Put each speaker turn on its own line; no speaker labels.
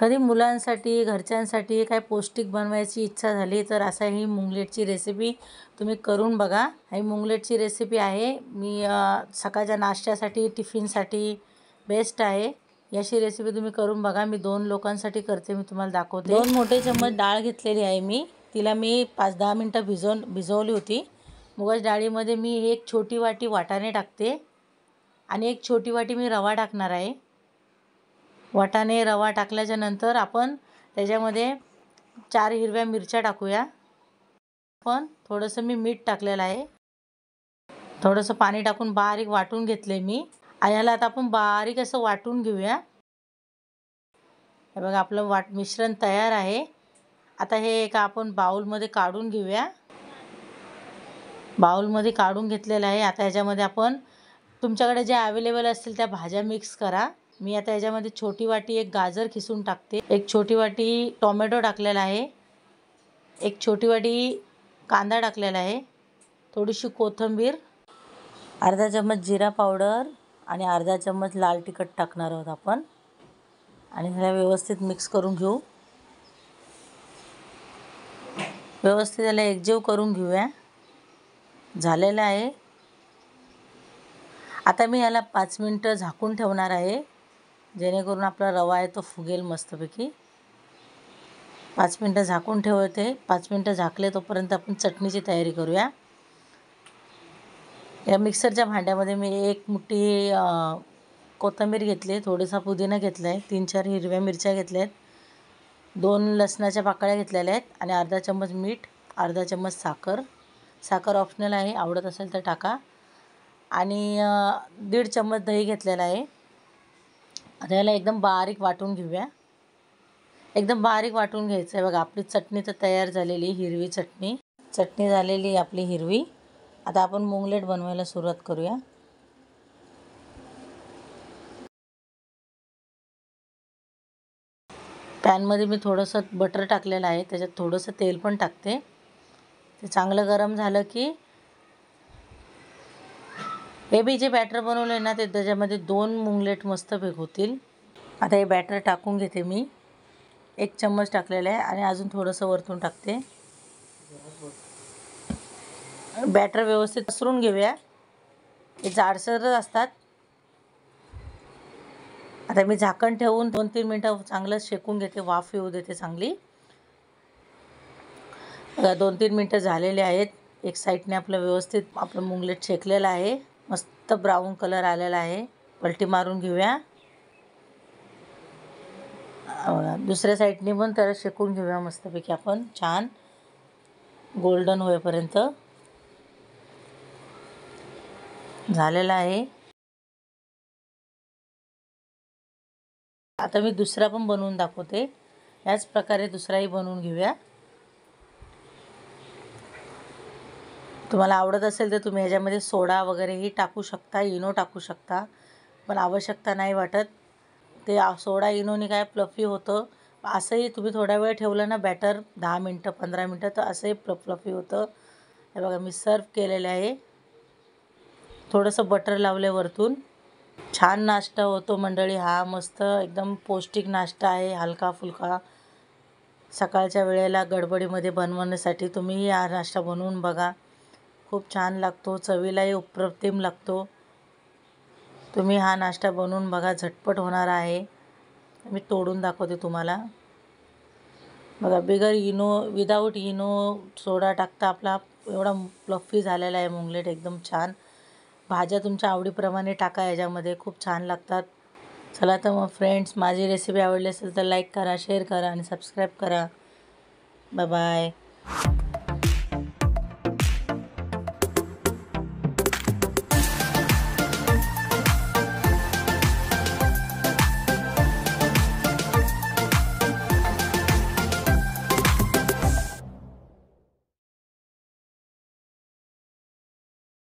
कधी मुलांसाठी घरच्यांसाठी काय पौष्टिक बनवायची इच्छा झाली तर असा ही मुंगलेटची रेसिपी तुम्ही करून बघा। ही मुंगलेटची रेसिपी आहे मी सकाळच्या नाश्त्यासाठी टिफिनसाठी बेस्ट आहे। याची रेसिपी तुम्ही करून बघा। मी 2 लोकांसाठी करते, मी तुम्हाला दाखवते। 2 मोठे चम्मच डाळ घेतलेली आहे मी, तिला मी 5-10 मिनिटं भिजवली होती। मुगाच्या डाळीमध्ये मी 1 छोटी वाटी वाटाणे टाकते आणि 1 छोटी वाटी मी रवा टाकणार आहे। वाटाणे रवा टाकल्याच्या नंतर आपण त्याच्यामध्ये 4 हिरव्या मिरच्या टाकूया। आपण थोडंसं मी मीठ टाकलेलं आहे, थोडंसं पाणी टाकून बारीक वाटून घेतले मी आणि याला आता आपण बारीक असं वाटून घेऊया। हे बघा आपलं मिश्रण तयार आहे। आता हे एका आपण बाउलमध्ये काढून घेऊया। बाउलमध्ये काढून घेतलेलं आहे। आता याच्यामध्ये आपण तुमच्याकडे जे अवेलेबल असतील त्या भाज्या मिक्स करा। मी आता याच्यामध्ये छोटी वाटी 1 गाजर खिसून टाकते, 1 छोटी वाटी टोमॅटो टाकलेला आहे, 1 छोटी वाटी कांदा टाकलेला आहे, थोडीशी कोथिंबीर, अर्धा चम्मच जिरा पावडर आणि अर्धा चम्मच लाल तिखट टाकणार आहोत आपण आणि ह्याला व्यवस्थित मिक्स करून घेऊ। व्यवस्थित याला एकजीव करून घेऊया। झालेलं आहे। आता मी याला 5 मिनिटं झाकून ठेवणार आहे, जेणेकरून आपला रवा आहे तो फुगेल मस्तपैकी। 5 मिनिटं झाकून ठेवते। 5 मिनिटं झाकले तोपर्यंत आपण चटणीची तयारी करूया। या मिक्सरच्या भांड्यामध्ये मी 1 मुठी कोथिंबीर घेतली, थोडासा पुदिना घेतला आहे, 3-4 हिरव्या मिरच्या घेतल्या आहेत, 2 लसणाच्या पाकळ्या घेतलेल्या आहेत आणि अर्धा चम्मच मीठ, अर्धा चम्मच साखर, साखर ऑप्शनल आहे, आवडत असेल तर टाका, आणि 1.5 चम्मच दही घेतलेला आहे। आता याला एकदम बारीक वाटून घेऊया। एकदम बारीक वाटून घ्यायचं आहे। बघा आपली चटणी तर तयार झालेली, हिरवी चटणी झालेली आपली हिरवी। आता आपण मुंगलेट बनवायला सुरुवात करूया। पॅनमध्ये मी थोडंसं बटर टाकलेलं आहे, त्याच्यात थोडंसं तेल पण टाकते। ते चांगलं गरम झालं की हे बी जे बॅटर बनवलं आहे ना ते त्याच्यामध्ये 2 मुंगलेट मस्तपैकी होतील। आता हे बॅटर टाकून घेते मी, 1 चम्मच टाकलेलं आहे आणि अजून थोडंसं वरतून टाकते। बॅटर व्यवस्थित पसरून घेऊया, हे जाडसरच असतात। आता मी झाकण ठेवून 2-3 मिनिटं चांगलं शेकून घेते, वाफ येऊ देते चांगली। 2-3 मिनिटं झालेले आहेत। एक साईडने आपलं व्यवस्थित आपलं मुंगलेट शेकलेलं आहे, मस्त ब्राऊन कलर आलेला आहे। पलटी मारून घेऊया। दुसऱ्या साईडने पण त्याला शेकून घेऊया मस्तपैकी आपण, छान गोल्डन होईपर्यंत। झालेला आहे। आता मी दुसरा पण बनवून दाखवते, याच प्रकारे दुसराही बनवून घेऊया। तुम्हाला आवडत असेल तर तुम्ही ह्याच्यामध्ये सोडा वगैरेही टाकू शकता, इनो टाकू शकता, पण आवश्यकता नाही वाटत। ते सोडा इनोने काय फ्लफी होतं। असंही तुम्ही थोडा वेळ ठेवलं ना बॅटर, 10 मिनिटं 15 मिनिटं, तर असंही फ्लफी होतं। हे बघा मी सर्व केलेलं आहे, थोडंसं बटर लावले वरतून। छान नाश्ता होतो मंडळी हा, मस्त एकदम पौष्टिक नाश्ता आहे, हलका फुलका सकाळच्या वेळेला गडबडीमध्ये बनवण्यासाठी तुम्ही हा नाश्ता बनवून बघा। खूप छान लागतो, चवीलाही अप्रतिम लागतो। तुम्ही हा नाश्ता बनवून बघा, झटपट होणार आहे। मी तोडून दाखवते तुम्हाला। बघा बिगर इनो, विदाऊट इनो सोडा टाकता आपला एवढा फ्लफी झालेला आहे मुंगलेट, एकदम छान। भाज्या तुमच्या आवडीप्रमाणे टाका याच्यामध्ये, खूप छान लागतात। चला तर मग फ्रेंड्स, माझी रेसिपी आवडली असेल तर लाईक करा, शेअर करा आणि सबस्क्राईब करा। Bye bye.